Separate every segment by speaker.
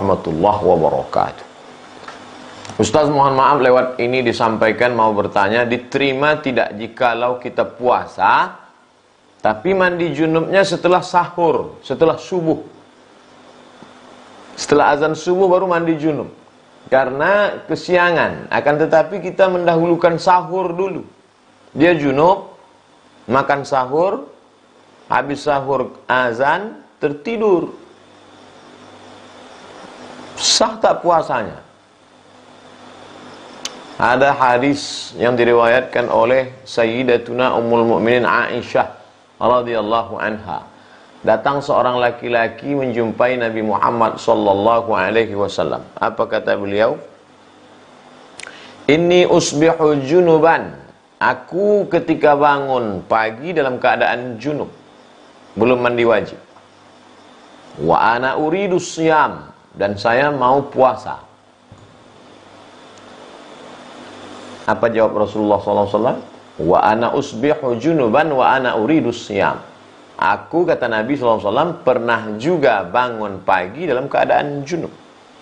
Speaker 1: warahmatullahi wabarakatuh. Ustaz, mohon maaf lewat ini disampaikan mau bertanya, diterima tidak jikalau kita puasa tapi mandi junubnya setelah sahur, setelah subuh, setelah azan subuh baru mandi junub karena kesiangan, akan tetapi kita mendahulukan sahur dulu. Dia junub, makan sahur, habis sahur azan, tertidur. Sah tak puasanya? Ada hadis yang diriwayatkan oleh Sayyidatuna Ummul Mukminin Aisyah radhiyallahu anha. Datang seorang laki-laki menjumpai Nabi Muhammad sallallahu alaihi wasallam. Apa kata beliau? Inni usbihu junuban. Aku ketika bangun pagi dalam keadaan junub, belum mandi wajib. Wa ana uridu siyam, dan saya mau puasa. Apa jawab Rasulullah SAW? Wa ana usbihu junuban wa ana uridu siyam. Aku, kata Nabi SAW, pernah juga bangun pagi dalam keadaan junub.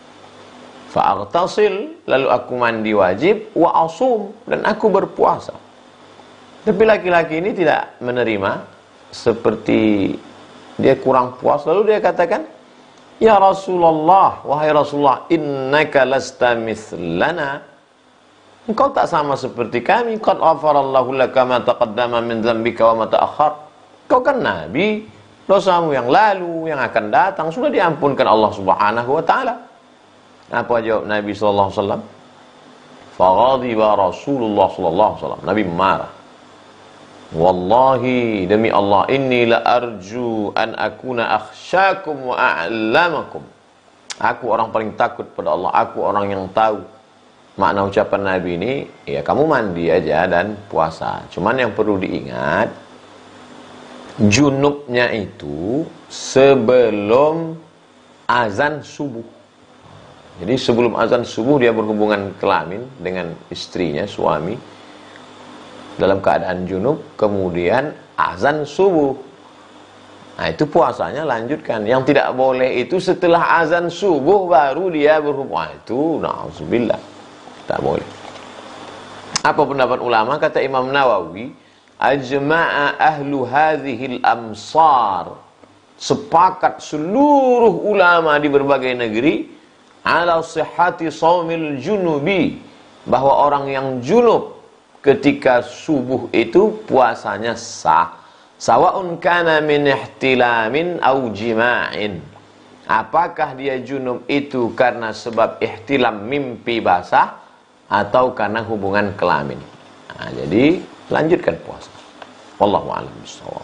Speaker 1: Fa'aghtasil, lalu aku mandi wajib, wa asum, dan aku berpuasa. Tapi laki-laki ini tidak menerima, seperti dia kurang puas. Lalu dia katakan, ya Rasulullah, wahai Rasulullah, innaka lasta mithlana. Engkau tak sama seperti kami. Qad ghafarallahu laka ma taqaddama min dzambika wa ma ta'akhkhar. Kau kan Nabi, dosamu yang lalu, yang akan datang sudah diampunkan Allah Subhanahu wa taala. Apa jawab Nabi sallallahu alaihi wasallam? Faghadiba Rasulullah sallallahu alaihi wasallam. Nabi marah. Wallahi, demi Allah, inni la arju an akuna akhsyakum wa a'lamakum. Aku orang paling takut pada Allah, aku orang yang tahu. Makna ucapan Nabi ini, ya kamu mandi aja dan puasa. Cuman yang perlu diingat, junubnya itu sebelum azan subuh. Jadi sebelum azan subuh dia berhubungan kelamin dengan istrinya, suami, dalam keadaan junub, kemudian azan subuh. Nah itu puasanya lanjutkan. Yang tidak boleh itu setelah azan subuh baru dia berhubungan. Itu na'udzubillah, tak boleh. Apa pendapat ulama? Kata Imam Nawawi, ajma'a ahlu hadhil amsar, sepakat seluruh ulama di berbagai negeri, ala sihhati shaumil junubi, bahwa orang yang junub ketika subuh itu puasanya sah. Sawa'un kana min ihtilamin au jima'in. Apakah dia junub itu karena sebab ihtilam, mimpi basah, atau karena hubungan kelamin. Nah, jadi lanjutkan puasa. Wallahu a'lam bishawab.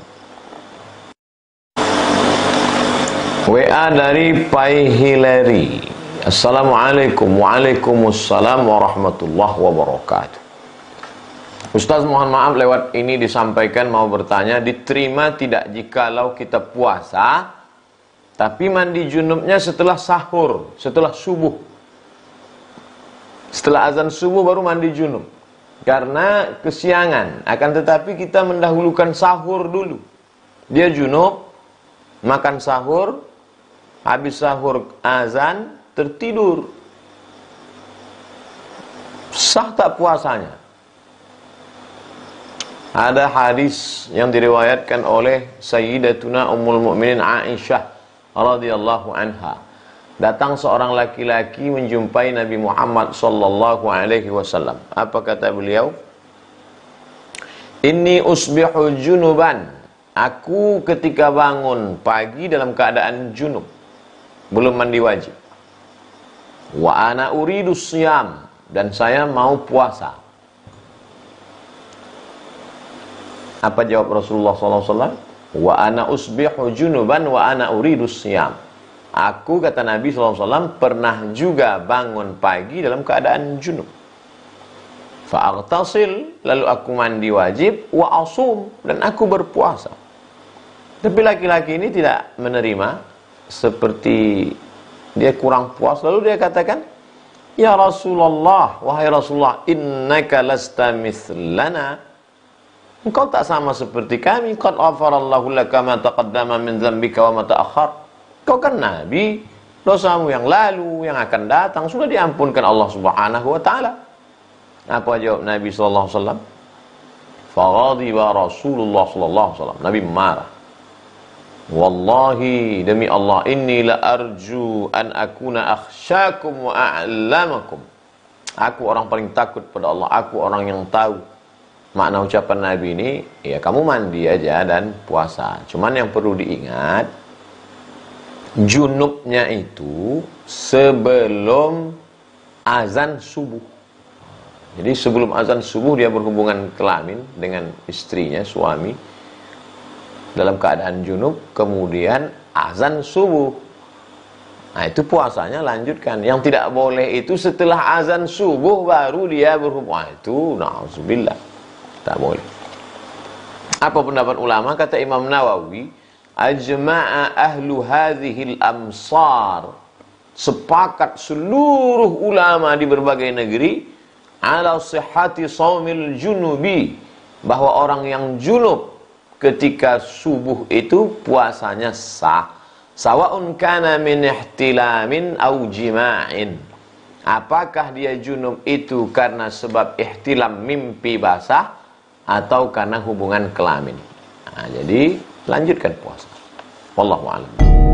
Speaker 1: WA dari Pai Hilary. Assalamualaikum. Waalaikumsalam warahmatullahi wabarakatuh. Ustaz, mohon maaf lewat ini disampaikan mau bertanya, diterima tidak jikalau kita puasa tapi mandi junubnya setelah sahur, setelah subuh, setelah azan subuh baru mandi junub karena kesiangan, akan tetapi kita mendahulukan sahur dulu. Dia junub, makan sahur, habis sahur azan, tertidur. Sah tak puasanya? Ada hadis yang diriwayatkan oleh Sayyidatuna Ummul Mukminin Aisyah radhiyallahu anha. Datang seorang laki-laki menjumpai Nabi Muhammad sallallahu alaihi wasallam. Apa kata beliau? Inni usbihu junuban. Aku ketika bangun pagi dalam keadaan junub, belum mandi wajib. Wa ana uridu siyam, dan saya mau puasa. Apa jawab Rasulullah sallallahu alaihi wasallam? Wa ana usbihu junuban wa ana uridu siyam. Aku, kata Nabi SAW, pernah juga bangun pagi dalam keadaan junub. Fa'aghtasil, lalu aku mandi wajib, wa asum, dan aku berpuasa. Tapi laki-laki ini tidak menerima, seperti dia kurang puas. Lalu dia katakan, ya Rasulullah, wahai Rasulullah, innaka lasta mithlana. Engkau tak sama seperti kami. Qad ghafarallahu laka ma taqaddama min dzambika wa ma ta'akhkhar. Kau kan Nabi, dosamu yang lalu, yang akan datang sudah diampunkan Allah Subhanahu wa taala. Apa jawab Nabi sallallahu alaihi wasallam? Faghadiba Rasulullah sallallahu alaihi wasallam. Nabi marah. Wallahi, demi Allah, inni la arju an akuna akhsyakum wa a'lamakum. Aku orang paling takut pada Allah, aku orang yang tahu. Makna ucapan Nabi ini, ya kamu mandi aja dan puasa. Cuman yang perlu diingat, junubnya itu sebelum azan subuh. Jadi sebelum azan subuh dia berhubungan kelamin dengan istrinya, suami, dalam keadaan junub, kemudian azan subuh. Nah, itu puasanya lanjutkan. Yang tidak boleh itu setelah azan subuh baru dia berhubungan. Itu na'udzubillah, tak boleh. Apa pendapat ulama? Kata Imam Nawawi, ajma'a ahlu hadhil amsar, sepakat seluruh ulama di berbagai negeri, ala sihhati shaumil junubi, bahwa orang yang junub ketika subuh itu puasanya sah. Sawa'un kana min ihtilamin au jima'in. Apakah dia junub itu karena sebab ihtilam, mimpi basah, atau karena hubungan kelamin. Nah, jadi lanjutkan puasa. Wallahu a'lam.